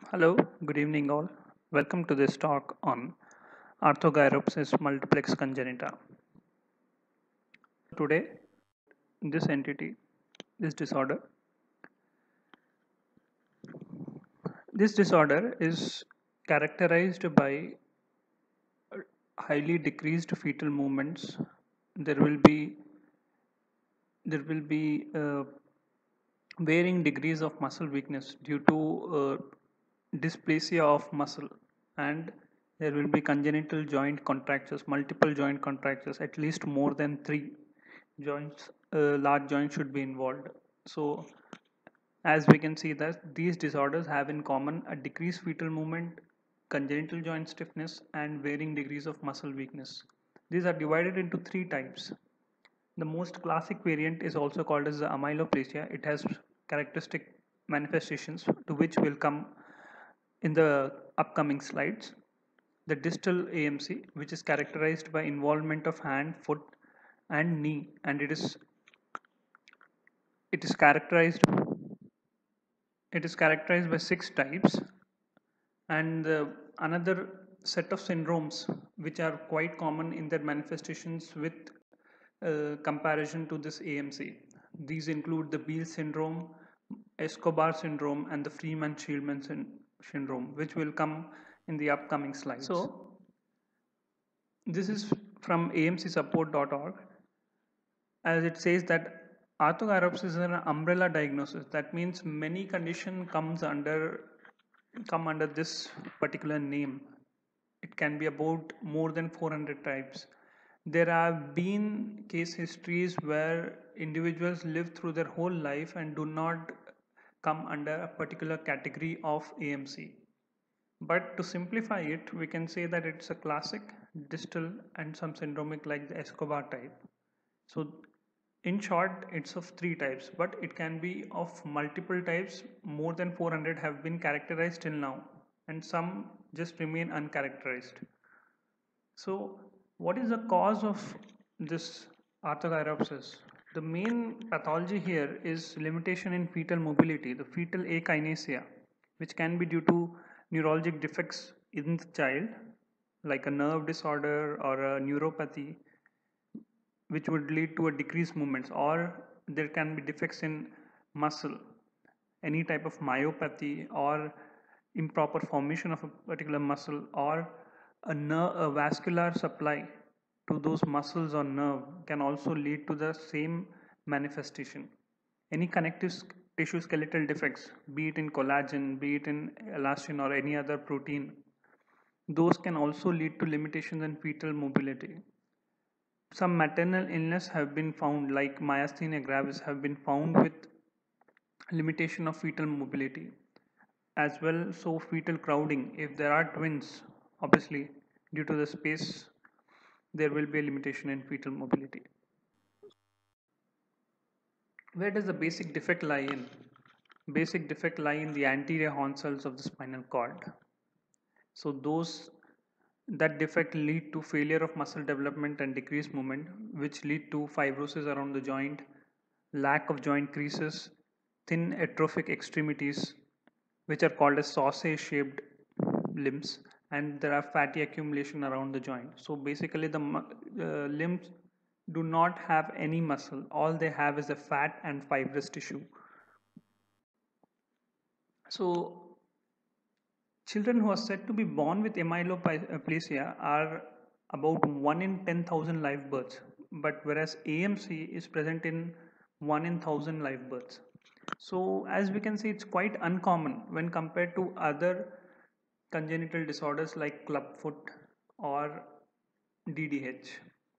Hello, good evening all. Welcome to this talk on arthogyropsis multiplex congenita. Today, this entity, this disorder, this disorder is characterized by highly decreased fetal movements. There will be there will be varying degrees of muscle weakness due to dysplasia of muscle, and there will be congenital joint contractures, multiple joint contractures, at least more than three joints, large joints should be involved. So as we can see that these disorders have in common a decreased fetal movement, congenital joint stiffness, and varying degrees of muscle weakness. These are divided into three types. The most classic variant is also called as the amyloplasia. It has characteristic manifestations to which will come in the upcoming slides. The distal AMC, which is characterized by involvement of hand, foot, and knee, and it is characterized by six types, and another set of syndromes which are quite common in their manifestations with comparison to this AMC. These include the Beale syndrome, Escobar syndrome, and the Freeman-Shieldman syndrome, which will come in the upcoming slides. So, this is from amcsupport.org, as it says that arthogyropsis is an umbrella diagnosis. That means many condition come under this particular name. It can be about more than 400 types. There have been case histories where individuals live through their whole life and do not come under a particular category of AMC. But to simplify it, we can say that it's a classic, distal, and some syndromic like the Escobar type. So in short, it's of three types, but it can be of multiple types. More than 400 have been characterized till now, and some just remain uncharacterized. So, what is the cause of this arthogyropsis? The main pathology here is limitation in fetal mobility, the fetal akinesia, which can be due to neurologic defects in the child, like a nerve disorder or a neuropathy, which would lead to a decreased movements, or there can be defects in muscle, any type of myopathy or improper formation of a particular muscle, or a vascular supply to those muscles or nerve can also lead to the same manifestation. Any connective tissue skeletal defects, be it in collagen, be it in elastin or any other protein, those can also lead to limitations in fetal mobility. Some maternal illness have been found, like myasthenia gravis, have been found with limitation of fetal mobility. As well, so fetal crowding, if there are twins, obviously due to the space, there will be a limitation in fetal mobility. Where does the basic defect lie in? Basic defect lie in the anterior horn cells of the spinal cord. So those that defect lead to failure of muscle development and decreased movement, which lead to fibrosis around the joint, lack of joint creases, thin atrophic extremities, which are called as sausage shaped limbs, and there are fatty accumulation around the joint. So basically the limbs do not have any muscle, all they have is a fat and fibrous tissue. So children who are said to be born with amyloplasia are about 1 in 10,000 live births, but whereas AMC is present in 1 in 1,000 live births. So as we can see, it's quite uncommon when compared to other congenital disorders like clubfoot or DDH.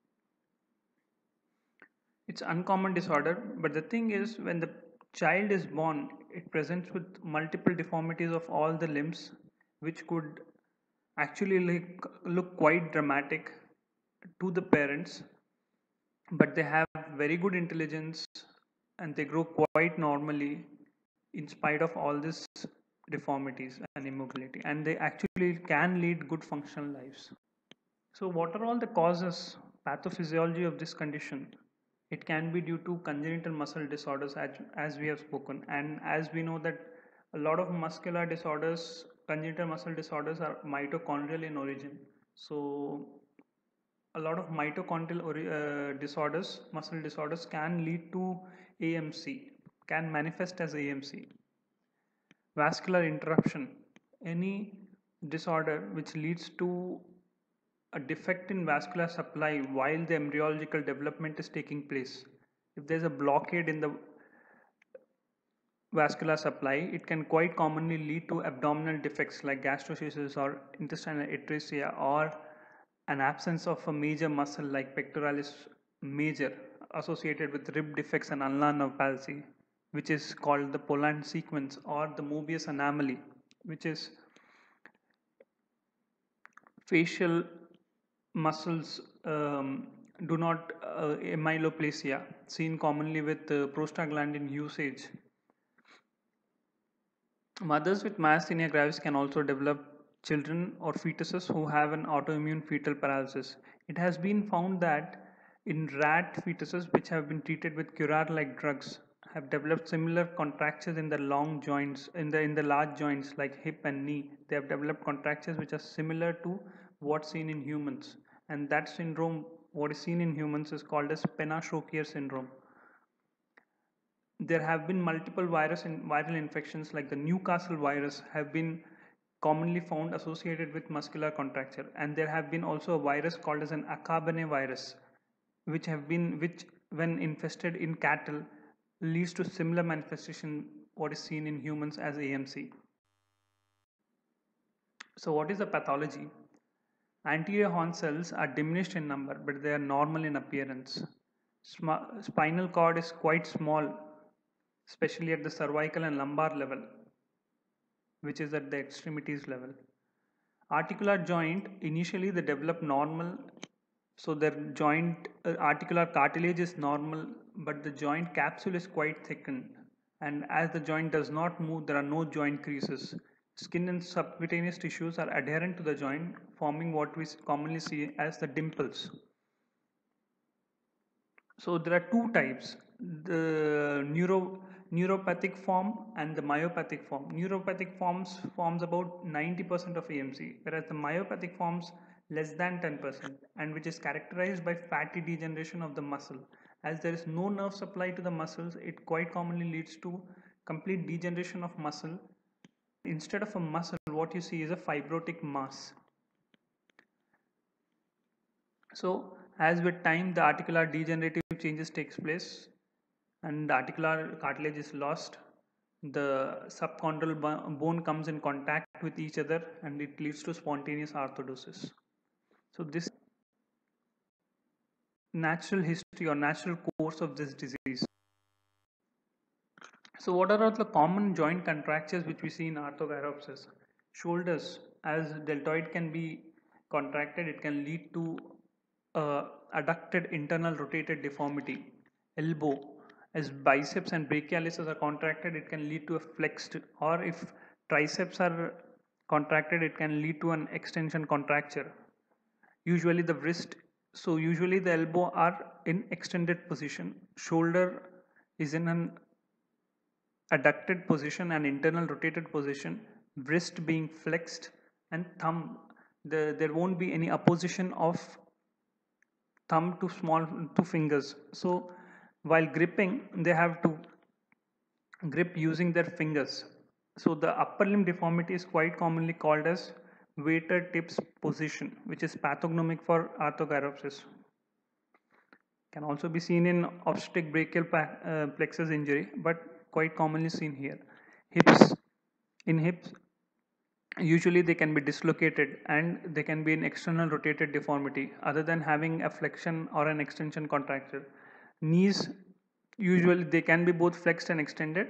It's uncommon disorder, but the thing is, when the child is born, it presents with multiple deformities of all the limbs, which could actually look quite dramatic to the parents, but they have very good intelligence and they grow quite normally in spite of all these deformities and immobility, and they actually can lead good functional lives. So what are all the causes, pathophysiology of this condition? It can be due to congenital muscle disorders, as we have spoken, and as we know that a lot of muscular disorders congenital muscle disorders are mitochondrial in origin. So a lot of mitochondrial disorders, muscle disorders, can lead to AMC, can manifest as AMC. Vascular interruption, any disorder which leads to a defect in vascular supply while the embryological development is taking place. If there's a blockade in the vascular supply, it can quite commonly lead to abdominal defects like gastroschisis or intestinal atresia, or an absence of a major muscle like pectoralis major associated with rib defects and ulnar nerve palsy, which is called the Poland sequence, or the Mobius anomaly, which is facial muscles do not amyloplasia seen commonly with prostaglandin usage. Mothers with myasthenia gravis can also develop children or fetuses who have an autoimmune fetal paralysis. It has been found that in rat fetuses which have been treated with curare-like drugs have developed similar contractures in the long joints, in the large joints like hip and knee. They have developed contractures which are similar to what's seen in humans, and that syndrome, what is seen in humans, is called as Penna-Shokier syndrome. There have been multiple viral infections like the Newcastle virus have been commonly found associated with muscular contracture, and there have been also a virus called as an Akabane virus, which when infested in cattle leads to similar manifestation what is seen in humans as AMC. So what is the pathology? Anterior horn cells are diminished in number, but they are normal in appearance. Spinal cord is quite small, especially at the cervical and lumbar level, which is at the extremities level. Articular joint, initially they develop normal, so their joint articular cartilage is normal, but the joint capsule is quite thickened, and as the joint does not move, there are no joint creases. Skin and subcutaneous tissues are adherent to the joint, forming what we commonly see as the dimples. So there are two types, the neuropathic form and the myopathic form. Neuropathic forms about 90% of AMC, whereas the myopathic forms less than 10%, and which is characterized by fatty degeneration of the muscle. As there is no nerve supply to the muscles, it quite commonly leads to complete degeneration of muscle. Instead of a muscle, what you see is a fibrotic mass. So as with time, the articular degenerative changes takes place and the articular cartilage is lost. The subchondral bone comes in contact with each other and it leads to spontaneous arthrodesis. So this natural history or natural course of this disease. So what are all the common joint contractures which we see in arthrogyropsis? Shoulders, as deltoid can be contracted, it can lead to adducted internal rotated deformity. Elbow, as biceps and brachialis are contracted, it can lead to a flexed, or if triceps are contracted, it can lead to an extension contracture. Usually the wrist, so usually the elbow are in extended position, shoulder is in an adducted position and internal rotated position, wrist being flexed, and thumb, there won't be any opposition of thumb to small to fingers. So while gripping, they have to grip using their fingers. So the upper limb deformity is quite commonly called as waiter tips position, which is pathognomic for arthrogyropsis. Can also be seen in obstetric brachial plexus injury, but quite commonly seen here. Hips, in hips, usually they can be dislocated and they can be an external rotated deformity other than having a flexion or an extension contracture. Knees, usually they can be both flexed and extended.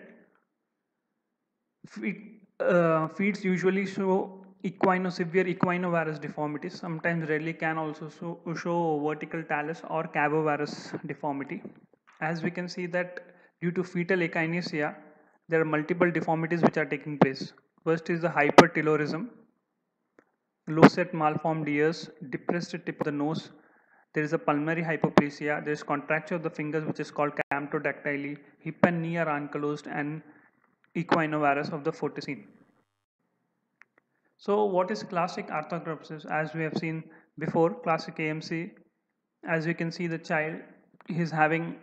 Feet usually show severe equinovarus deformities, sometimes rarely can also show vertical talus or cavovarus deformity. As we can see that due to fetal akinesia, there are multiple deformities which are taking place. First is the hypertelorism, low set malformed ears, depressed tip of the nose. There is a pulmonary hypoplasia. There is contracture of the fingers which is called camptodactyly. Hip and knee are ankylosed and equinovarus of the 14. So what is classic arthrogryposis? As we have seen before, classic AMC, as you can see the child is having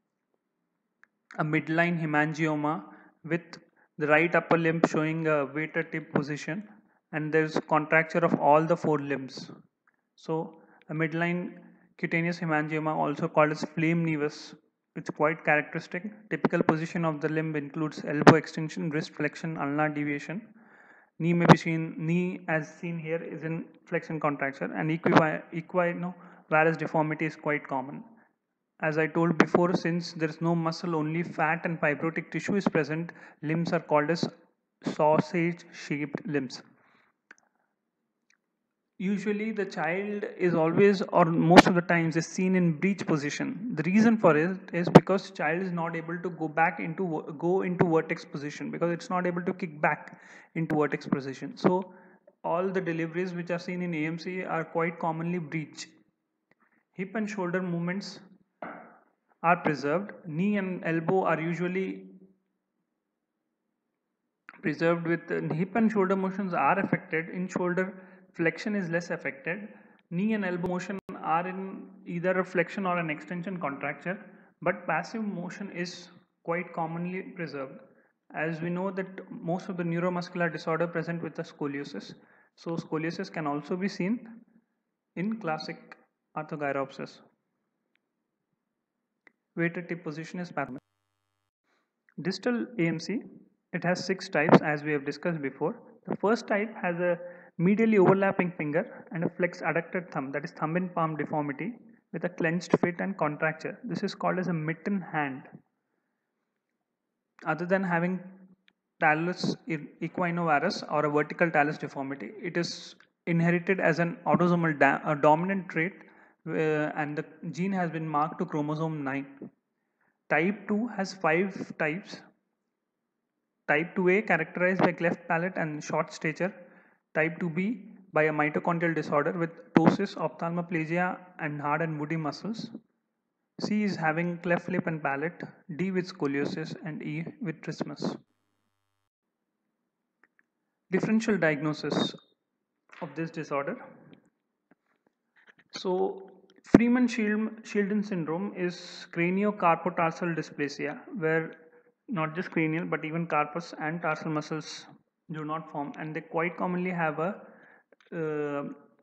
a midline hemangioma with the right upper limb showing a waiter tip position, and there's contracture of all the four limbs. So a midline cutaneous hemangioma, also called as flame nevus, it's quite characteristic. Typical position of the limb includes elbow extension, wrist flexion, ulnar deviation. Knee may be seen, knee as seen here is in flexion contracture, and equinovarus deformity is quite common. As I told before, since there is no muscle, only fat and fibrotic tissue is present, limbs are called as sausage shaped limbs. Usually the child is always or most of the times is seen in breech position. The reason for it is because child is not able to go into vertex position, because it's not able to kick back into vertex position. So all the deliveries which are seen in AMC are quite commonly breech. Hip and shoulder movements are preserved. Knee and elbow are usually preserved with hip and shoulder motions are affected. In shoulder, flexion is less affected. Knee and elbow motion are in either a flexion or an extension contracture, but passive motion is quite commonly preserved. As we know that most of the neuromuscular disorder present with the scoliosis. So scoliosis can also be seen in classic arthogyropsis. Weighted tip position is parameter. Distal AMC, it has 6 types as we have discussed before. The first type has a medially overlapping finger and a flexed adducted thumb, that is thumb in palm deformity with a clenched fit and contracture. This is called as a mitten hand. Other than having talus equinovarus or a vertical talus deformity, it is inherited as an autosomal dominant trait, and the gene has been marked to chromosome 9. Type 2 has 5 types. Type 2A characterized by cleft palate and short stature. Type 2B by a mitochondrial disorder with ptosis, ophthalmoplegia and hard and woody muscles. C is having cleft lip and palate. D with scoliosis and E with trismus. Differential diagnosis of this disorder. So Freeman-Shieldon syndrome is craniocarpotarsal dysplasia, where not just cranial but even carpus and tarsal muscles do not form, and they quite commonly have a uh,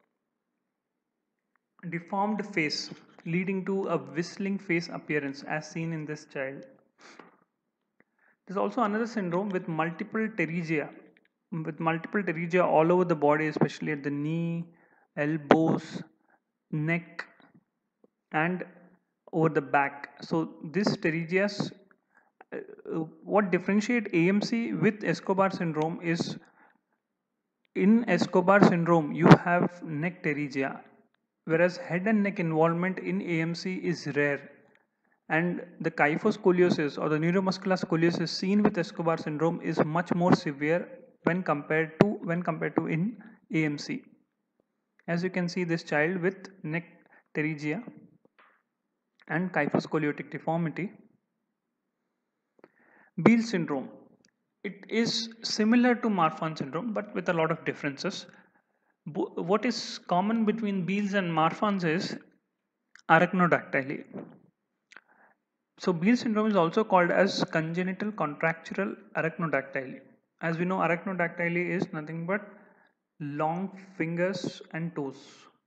deformed face leading to a whistling face appearance as seen in this child. There's also another syndrome with multiple pterygia all over the body, especially at the knee, elbows, neck, and over the back. So this pterygias, what differentiate AMC with Escobar syndrome is, in Escobar syndrome you have neck pterygia, whereas head and neck involvement in AMC is rare. And the kyphoscoliosis or the neuromuscular scoliosis seen with Escobar syndrome is much more severe when compared to in AMC. As you can see, this child with neck pterygia and kyphoscoliotic deformity. Beal syndrome. It is similar to Marfan syndrome but with a lot of differences. What is common between Beals and Marfan's is arachnodactyly. So Beal syndrome is also called as congenital contractural arachnodactyly. As we know, arachnodactyly is nothing but long fingers and toes.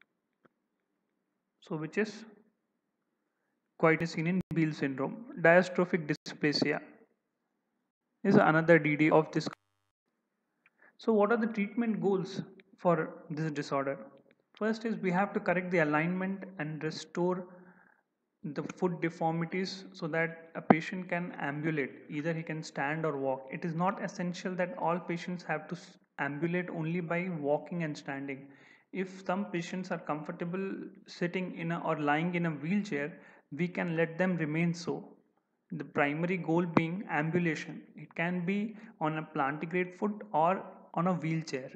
So which is quite seen in Beal syndrome. Diastrophic dysplasia is another DD of this. So what are the treatment goals for this disorder? First is we have to correct the alignment and restore the foot deformities so that a patient can ambulate, either he can stand or walk. It is not essential that all patients have to ambulate only by walking and standing. If some patients are comfortable sitting in or lying in a wheelchair, we can let them remain so. The primary goal being ambulation. It can be on a plantigrade foot or on a wheelchair.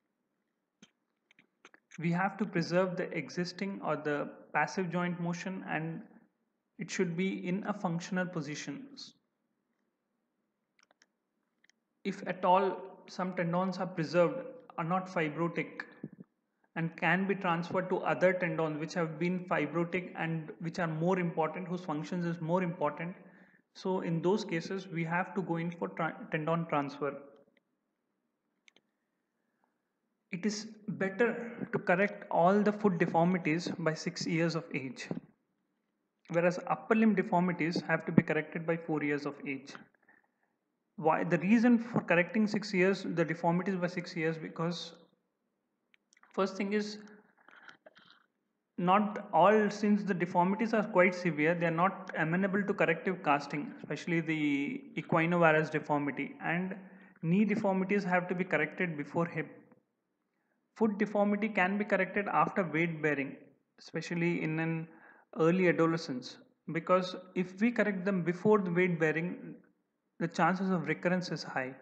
We have to preserve the existing or the passive joint motion, and it should be in a functional position. If at all some tendons are preserved, are not fibrotic and can be transferred to other tendons which have been fibrotic and which are more important, whose functions is more important. So in those cases we have to go in for tendon transfer. It is better to correct all the foot deformities by 6 years of age, whereas upper limb deformities have to be corrected by 4 years of age. Why? The reason for correcting 6 years the deformities by 6 years, because first thing is, not all, since the deformities are quite severe, they are not amenable to corrective casting, especially the equinovarus deformity, and knee deformities have to be corrected before hip. Foot deformity can be corrected after weight bearing, especially in an early adolescence, because if we correct them before the weight bearing, the chances of recurrence is high.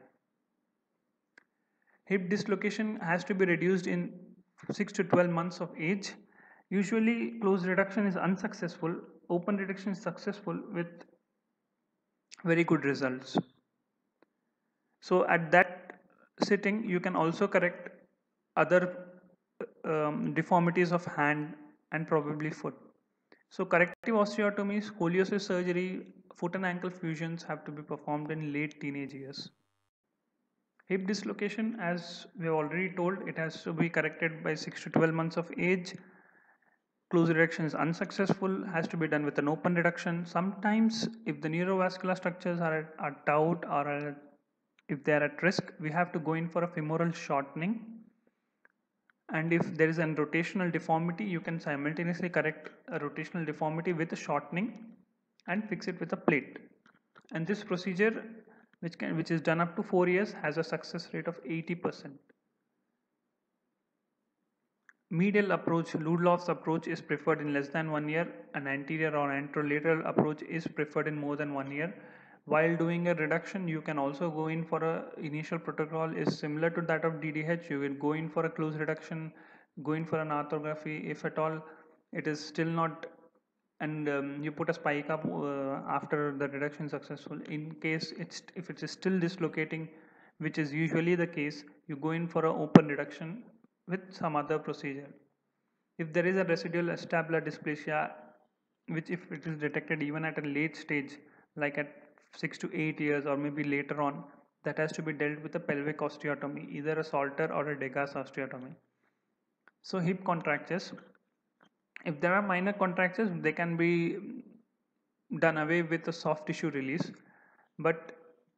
Hip dislocation has to be reduced in 6 to 12 months of age. Usually, closed reduction is unsuccessful, open reduction is successful with very good results. So, at that sitting, you can also correct other deformities of hand and probably foot. So, corrective osteotomy, scoliosis surgery, foot and ankle fusions have to be performed in late teenage years. Hip dislocation, as we have already told, it has to be corrected by 6 to 12 months of age. Closed reduction is unsuccessful, has to be done with an open reduction. Sometimes, if the neurovascular structures are at doubt or if they are at risk, we have to go in for a femoral shortening. And if there is a rotational deformity, you can simultaneously correct a rotational deformity with a shortening and fix it with a plate. And this procedure, which is done up to 4 years, has a success rate of 80%. Medial approach, Ludloff's approach, is preferred in less than 1 year. An anterior or anterolateral approach is preferred in more than 1 year. While doing a reduction, you can also go in for a initial protocol is similar to that of DDH. You will go in for a close reduction, go in for an arthrography. If at all it is still not, and you put a spike up after the reduction is successful. In case if it is still dislocating, which is usually the case, you go in for an open reduction with some other procedure. If there is a residual acetabular dysplasia, which if it is detected even at a late stage, like at 6 to 8 years or maybe later on, that has to be dealt with a pelvic osteotomy, either a Salter or a Degas osteotomy. So hip contractures, if there are minor contractures, they can be done away with a soft tissue release, but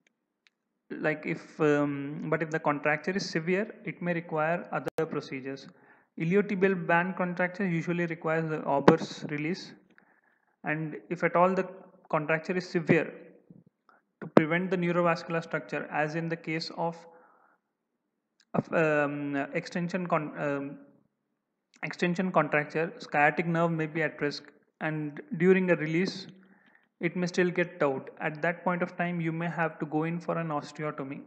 but if the contracture is severe, it may require other procedures. Iliotibial band contracture usually requires the Auber's release, and if at all the contracture is severe, to prevent the neurovascular structure, as in the case of extension extension contracture, sciatic nerve may be at risk, and during a release, it may still get taut. At that point of time, you may have to go in for an osteotomy.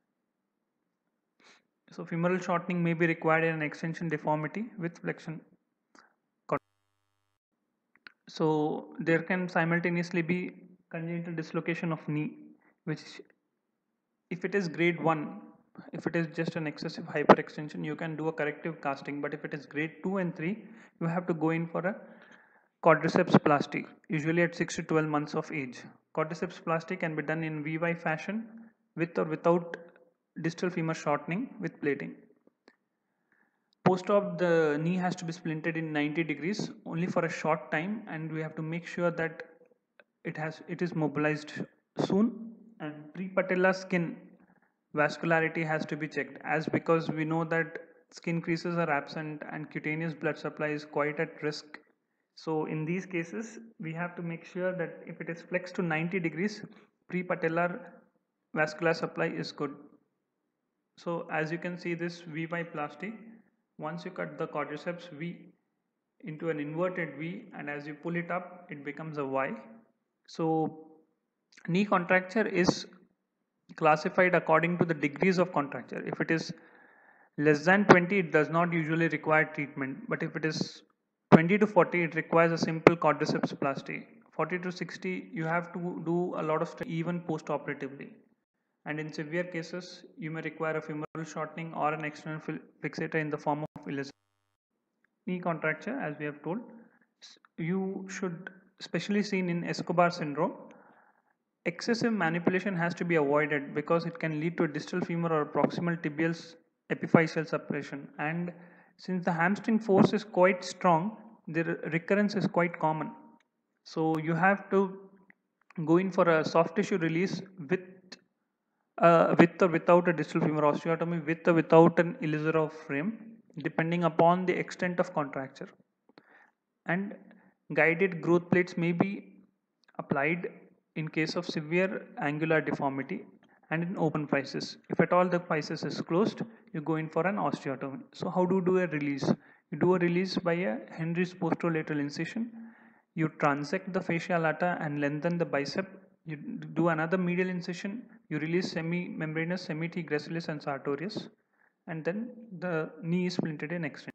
So femoral shortening may be required in an extension deformity with flexion. So there can simultaneously be congenital dislocation of knee, which if it is grade 1, if it is just an excessive hyperextension, you can do a corrective casting. But if it is grade 2 and 3, you have to go in for a quadriceps plasty, usually at 6 to 12 months of age. Quadriceps plasty can be done in VY fashion with or without distal femur shortening with plating. Post-op, the knee has to be splinted in 90 degrees only for a short time, and we have to make sure that it is mobilized soon, and prepatellar skin vascularity has to be checked, as because we know that skin creases are absent and cutaneous blood supply is quite at risk. So in these cases, we have to make sure that if it is flexed to 90 degrees, prepatellar vascular supply is good. So as you can see, this VY plasty, once you cut the quadriceps V into an inverted V, and as you pull it up, it becomes a Y. So knee contracture is classified according to the degrees of contracture. If it is less than 20, it does not usually require treatment, but if it is 20 to 40, it requires a simple quadriceps plasty. 40 to 60, you have to do a lot of even post-operatively. And in severe cases, you may require a femoral shortening or an external fixator in the form of Elizabeth. Knee contracture, as we have told, you should, especially seen in Escobar syndrome, excessive manipulation has to be avoided because it can lead to a distal femur or proximal tibial epiphyseal suppression. And since the hamstring force is quite strong, the recurrence is quite common. So you have to go in for a soft tissue release with or without a distal femur osteotomy, with or without an Ilizarov frame, depending upon the extent of contracture. And guided growth plates may be applied in case of severe angular deformity and in open physis. If at all the physis is closed, you go in for an osteotomy. So how do you do a release? You do a release by a Henry's posterolateral incision. You transect the fascia lata and lengthen the bicep. You do another medial incision. You release semi-membranous, semi-T gracilis and sartorius, and then the knee is splinted in extension.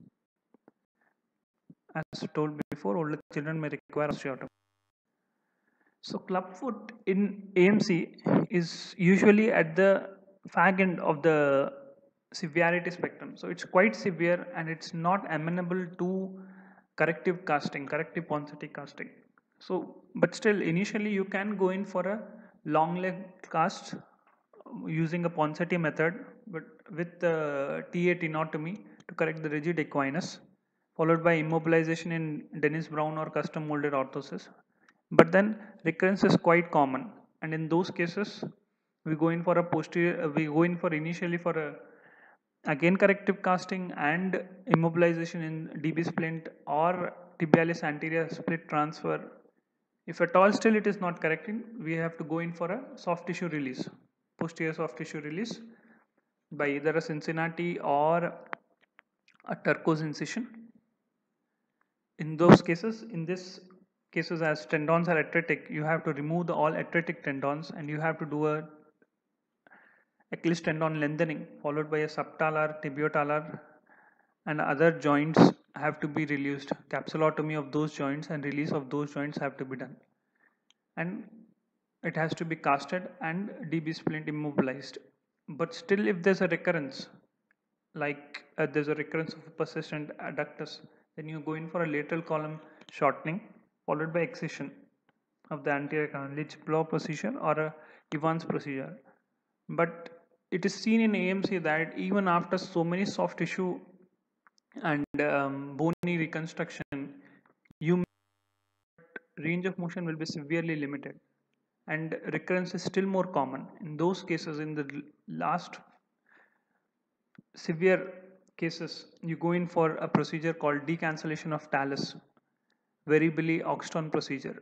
As told before, older children may require osteotomy. So clubfoot in AMC is usually at the fag end of the severity spectrum. So it's quite severe and it's not amenable to corrective casting, corrective Ponseti casting. So, but still initially you can go in for a long leg cast using a Ponseti method, but with TA tenotomy to correct the rigid equinus, followed by immobilization in Dennis Brown or custom molded orthosis. But then recurrence is quite common, and in those cases, we go in for a posterior. We go in for initially for a again corrective casting and immobilization in DB splint or tibialis anterior split transfer. If at all still it is not correcting, we have to go in for a soft tissue release, posterior soft tissue release by either a Cincinnati or a Turcos incision. In those cases, in this cases as tendons are atretic, you have to remove the all atretic tendons and you have to do a Achilles tendon lengthening followed by a subtalar, tibiotalar and other joints have to be released. Capsulotomy of those joints and release of those joints have to be done. And it has to be casted and DB splint immobilized. But still if there's a recurrence, like there's a recurrence of persistent adductus, then you go in for a lateral column shortening followed by excision of the anterior canal, Litch-Blow procedure or a Evans procedure. But it is seen in AMC that even after so many soft tissue and bony reconstruction, you range of motion will be severely limited and recurrence is still more common. In those cases, in the last severe cases, you go in for a procedure called decancellation of talus, Veribelli Oxton procedure.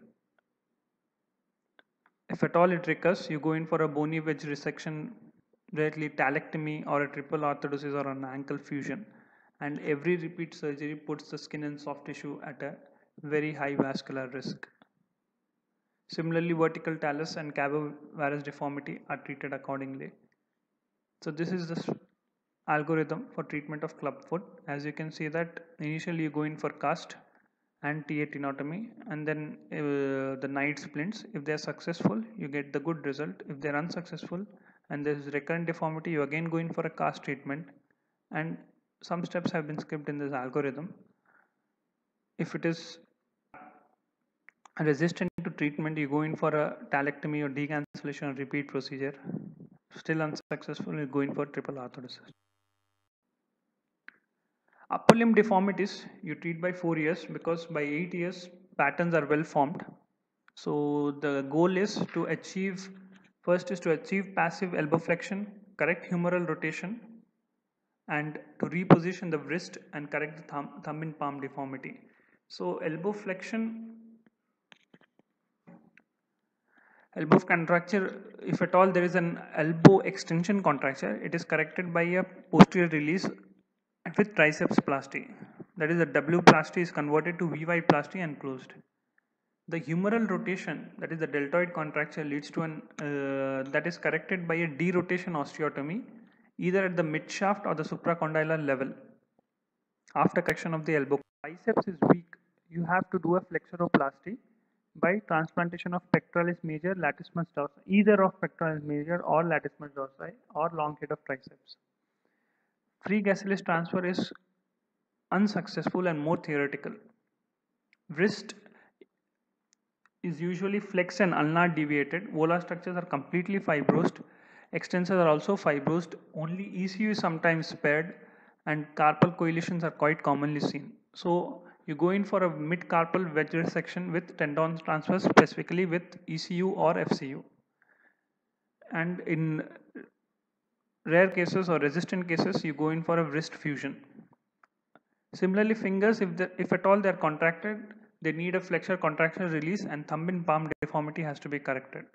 If at all it recurs, you go in for a bony wedge resection, rarely talectomy or a triple orthodosis or an ankle fusion. And every repeat surgery puts the skin and soft tissue at a very high vascular risk. Similarly, vertical talus and cavovarus deformity are treated accordingly. So this is the algorithm for treatment of clubfoot. As you can see that initially you go in for cast and TA tenotomy and then the night splints. If they are successful, you get the good result. If they are unsuccessful and there is recurrent deformity, you again go in for a cast treatment, and some steps have been skipped in this algorithm. If it is resistant to treatment, you go in for a talectomy or decancellation or repeat procedure. Still unsuccessful, you go in for triple orthodosis. Upper limb deformities you treat by 4 years because by 8 years patterns are well formed. So the goal is to achieve, first is to achieve passive elbow flexion, correct humeral rotation, and to reposition the wrist and correct the thumb in palm deformity. So elbow flexion, elbow contracture, if at all there is an elbow extension contracture, it is corrected by a posterior release with triceps plasty. That is, the W plasty is converted to VY plasty and closed. The humeral rotation, that is the deltoid contracture, leads to an that is corrected by a derotation osteotomy, either at the mid shaft or the supracondylar level. After correction of the elbow, biceps is weak, you have to do a flexuroplasty by transplantation of pectoralis major, latissimus dorsi, either of pectoralis major or latissimus dorsi or long head of triceps. Free gracilis transfer is unsuccessful and more theoretical. Wrist is usually flexed and ulnar deviated. Volar structures are completely fibrosed. Extensors are also fibrosed. Only ECU is sometimes spared, and carpal coalitions are quite commonly seen. So you go in for a mid-carpal wedge resection with tendon transfer, specifically with ECU or FCU. And in rare cases or resistant cases, you go in for a wrist fusion. Similarly, fingers, if at all they are contracted, they need a flexure contraction release, and thumb in palm deformity has to be corrected.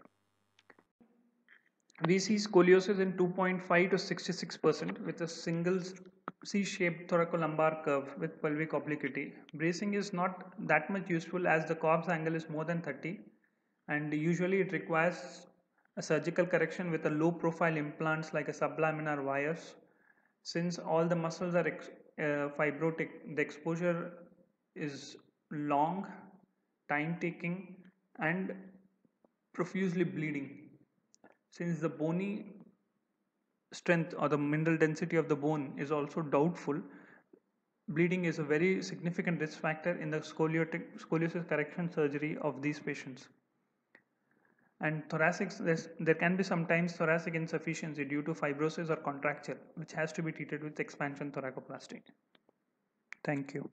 We see scoliosis in 2.5 to 66% with a single C-shaped thoracolumbar curve with pelvic obliquity. Bracing is not that much useful as the corpse angle is more than 30, and usually it requires a surgical correction with a low profile implants like a sublaminar wires. Since all the muscles are fibrotic, the exposure is long, time taking, and profusely bleeding. Since the bony strength or the mineral density of the bone is also doubtful, bleeding is a very significant risk factor in the scoliosis correction surgery of these patients. And thoracic, there can be sometimes thoracic insufficiency due to fibrosis or contracture, which has to be treated with expansion thoracoplasty. Thank you.